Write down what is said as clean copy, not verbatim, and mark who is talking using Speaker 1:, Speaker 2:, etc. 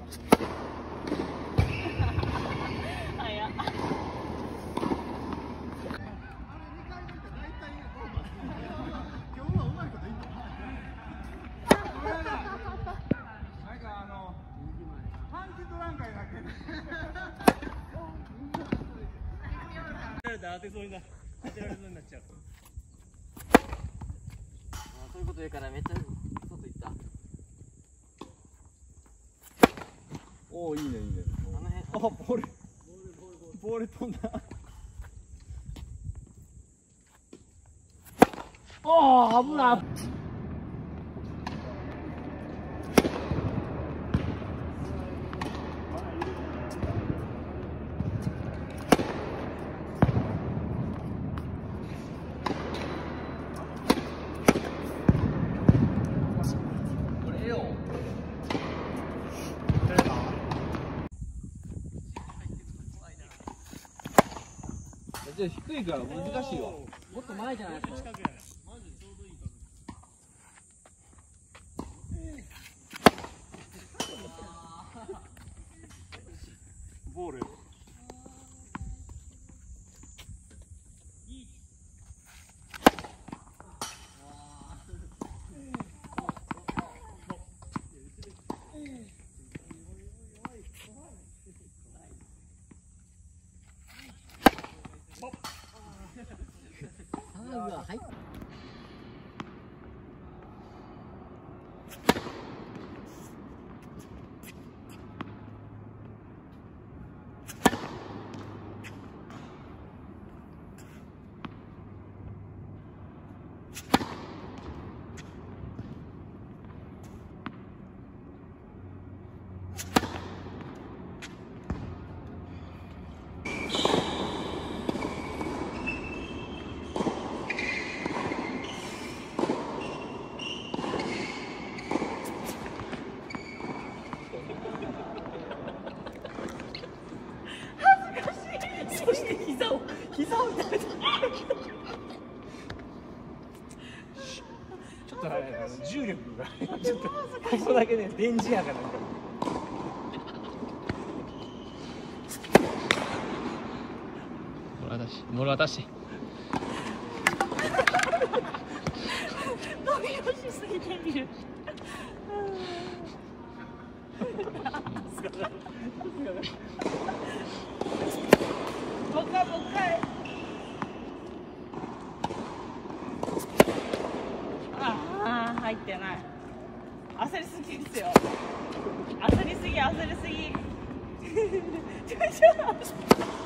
Speaker 1: 当てそうにな当てられそうになっちゃう。
Speaker 2: そういうこと言うからめっちゃ外行った。
Speaker 1: おお、いいねいいね。
Speaker 2: あの辺。
Speaker 1: あ、ボール飛んだ。ああ、危ない。じゃあ低いから難しいわ。
Speaker 2: もっと前じゃないですか。
Speaker 1: ボール。
Speaker 2: はい。
Speaker 1: そして膝を痛めた。ちょっとあれ重力がちょっとここだけね電磁波がなんか。
Speaker 3: もろ渡し。
Speaker 4: 伸びをしすぎてみる。もう一回。ああ、入ってない。焦りすぎですよ。焦りすぎ。よいしょ。